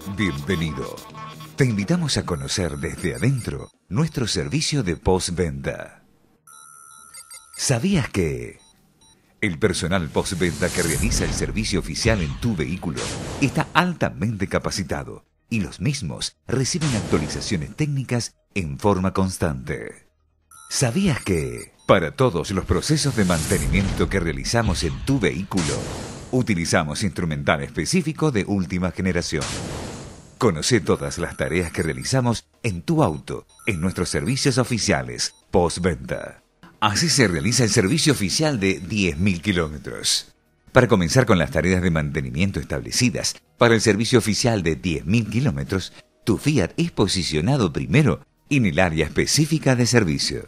Bienvenido. Te invitamos a conocer desde adentro nuestro servicio de postventa. ¿Sabías que el personal postventa que realiza el servicio oficial en tu vehículo está altamente capacitado y los mismos reciben actualizaciones técnicas en forma constante? ¿Sabías que para todos los procesos de mantenimiento que realizamos en tu vehículo utilizamos instrumental específico de última generación? Conoce todas las tareas que realizamos en tu auto en nuestros servicios oficiales postventa. Así se realiza el servicio oficial de 10.000 kilómetros. Para comenzar con las tareas de mantenimiento establecidas para el servicio oficial de 10.000 kilómetros, tu Fiat es posicionado primero en el área específica de servicio.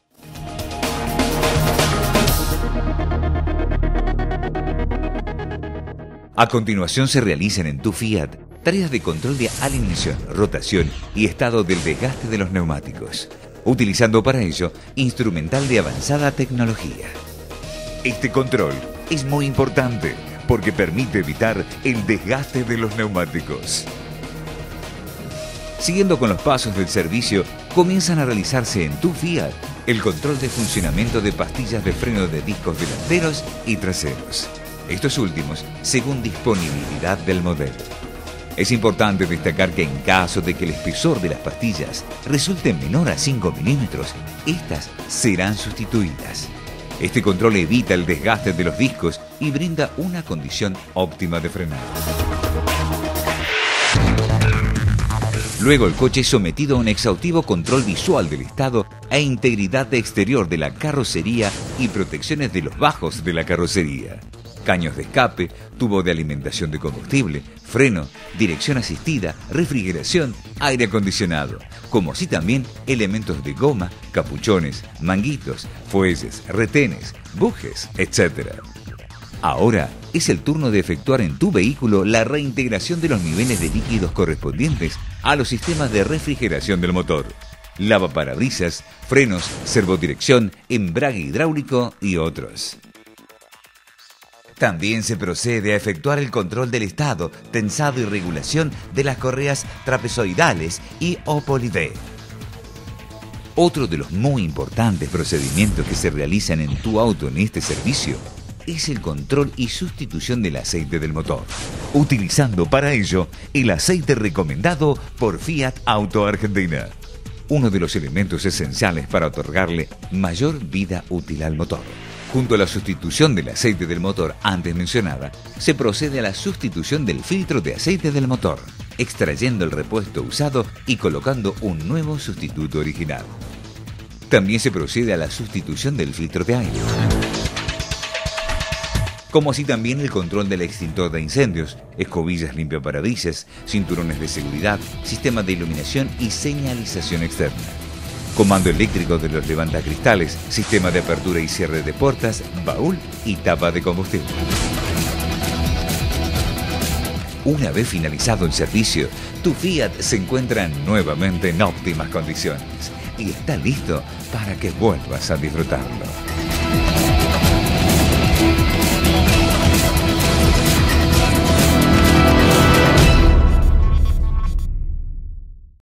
A continuación se realizan en tu Fiat tareas de control de alineación, rotación y estado del desgaste de los neumáticos, utilizando para ello instrumental de avanzada tecnología. Este control es muy importante porque permite evitar el desgaste de los neumáticos. Siguiendo con los pasos del servicio, comienzan a realizarse en tu Fiat el control de funcionamiento de pastillas de freno de discos delanteros y traseros. Estos últimos según disponibilidad del modelo. Es importante destacar que en caso de que el espesor de las pastillas resulte menor a 5 milímetros, estas serán sustituidas. Este control evita el desgaste de los discos y brinda una condición óptima de frenado. Luego el coche es sometido a un exhaustivo control visual del estado e integridad exterior de la carrocería y protecciones de los bajos de la carrocería. Caños de escape, tubo de alimentación de combustible, freno, dirección asistida, refrigeración, aire acondicionado, como así también elementos de goma, capuchones, manguitos, fuelles, retenes, bujes, etc. Ahora es el turno de efectuar en tu vehículo la reintegración de los niveles de líquidos correspondientes a los sistemas de refrigeración del motor, lavaparabrisas, frenos, servodirección, embrague hidráulico y otros. También se procede a efectuar el control del estado, tensado y regulación de las correas trapezoidales y o polivé. Otro de los muy importantes procedimientos que se realizan en tu auto en este servicio es el control y sustitución del aceite del motor, utilizando para ello el aceite recomendado por Fiat Auto Argentina, uno de los elementos esenciales para otorgarle mayor vida útil al motor. Junto a la sustitución del aceite del motor antes mencionada, se procede a la sustitución del filtro de aceite del motor, extrayendo el repuesto usado y colocando un nuevo sustituto original. También se procede a la sustitución del filtro de aire, como así también el control del extintor de incendios, escobillas limpiaparabrisas, cinturones de seguridad, sistema de iluminación y señalización externa, comando eléctrico de los levantacristales, sistema de apertura y cierre de puertas, baúl y tapa de combustible. Una vez finalizado el servicio, tu Fiat se encuentra nuevamente en óptimas condiciones y está listo para que vuelvas a disfrutarlo.